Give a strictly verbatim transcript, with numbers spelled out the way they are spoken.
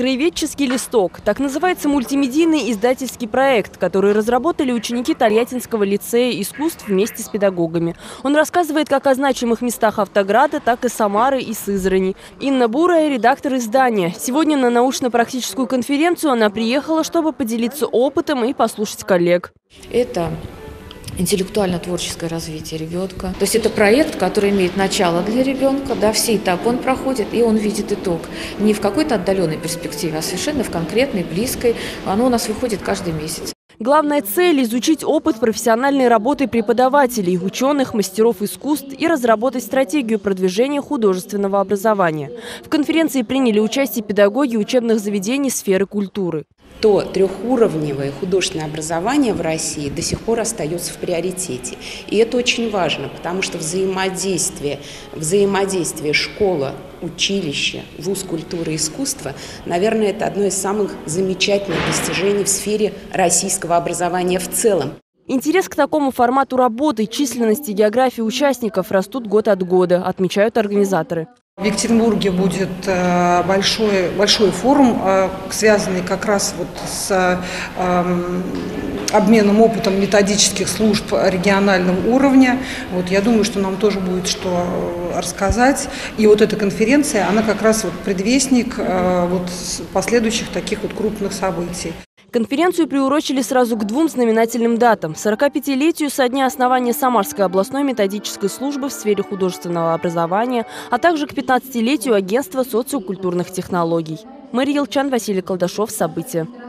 «Краеведческий листок» – так называется мультимедийный издательский проект, который разработали ученики Тольяттинского лицея искусств вместе с педагогами. Он рассказывает как о значимых местах Автограда, так и Самары и Сызрани. Инна Бурая – редактор издания. Сегодня на научно-практическую конференцию она приехала, чтобы поделиться опытом и послушать коллег. Это интеллектуально-творческое развитие ребенка. То есть это проект, который имеет начало для ребенка, да, все этапы он проходит, и он видит итог. Не в какой-то отдаленной перспективе, а совершенно в конкретной, близкой. Оно у нас выходит каждый месяц. Главная цель – изучить опыт профессиональной работы преподавателей, ученых, мастеров искусств и разработать стратегию продвижения художественного образования. В конференции приняли участие педагоги учебных заведений сферы культуры. То трехуровневое художественное образование в России до сих пор остается в приоритете. И это очень важно, потому что взаимодействие, взаимодействие школа, училище, вуз культуры и искусства, наверное, это одно из самых замечательных достижений в сфере российского образования в целом. Интерес к такому формату работы, численность и география участников растут год от года, отмечают организаторы. В Екатеринбурге будет большой, большой форум, связанный как раз вот с обменом опытом методических служб регионального уровня. Вот, я думаю, что нам тоже будет что рассказать. И вот эта конференция, она как раз вот предвестник вот последующих таких вот крупных событий. Конференцию приурочили сразу к двум знаменательным датам – сорокапятилетию со дня основания Самарской областной методической службы в сфере художественного образования, а также к пятнадцатилетию агентства социокультурных технологий. Мария Елчан, Василий Колдашов. События.